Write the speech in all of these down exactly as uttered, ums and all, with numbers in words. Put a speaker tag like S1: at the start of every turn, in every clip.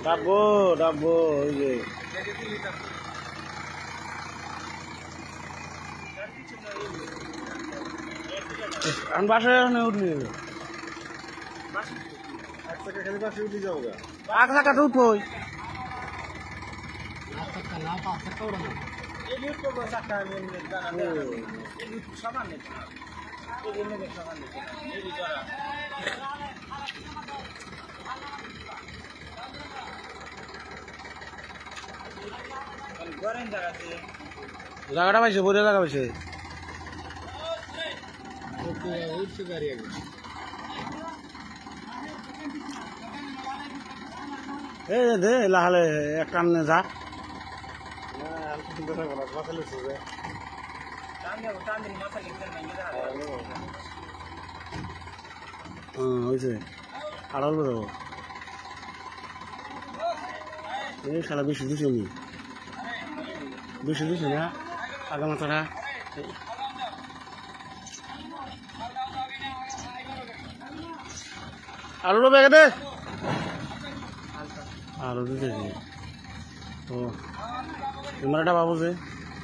S1: ডাবো ডাবো ওই যে আমি বাসায় উঠলি
S2: খালি বাসে উঠে যাবো গা
S1: পাঁচ টাকা তো উঠোই জায়গাটা পাইছে বড় জায়গা পাইছে এই দে লাহালে এক টানে যা হয়েছে আড়াল যাবো এই সারা বেশি দিছে নি বেশি দিছে না আগা মাথাটা আলু বেগে দে আলু দিতে ও তোমার একটা বাবু যে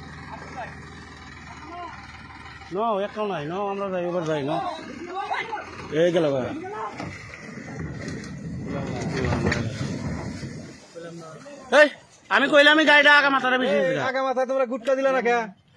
S1: ন একটাও নাই ন আমরা যাই এবার যাই ন এই গেল ভাই এই আমি কইলাম আমি গাড়িটা আগা মাথাটা বেশি
S2: আগা মাথায় তোমরা গুটকা দিলা না কে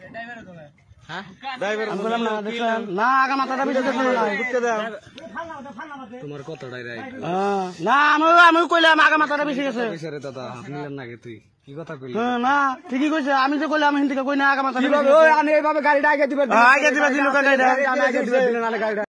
S1: আমি বললাম না দেখলাম না আগা মাথাটা বেশি গুটকা দাও
S2: তোমার কতটাই রাইট
S1: না আমি আমি কইলাম আগা মাথাটা বেশি গেছে
S2: রে দাদা হাত নিলেন নাকি তুই কি কথা কইলি
S1: না ঠিকই কইছে আমি যে কইলাম হিন্দিকে কই না আগা মাথাটা
S2: এইভাবে গাড়িটা আগে দিবেন
S1: আগে দিবা দিল গাড়িটা
S2: আগে দিবেন গাড়িটা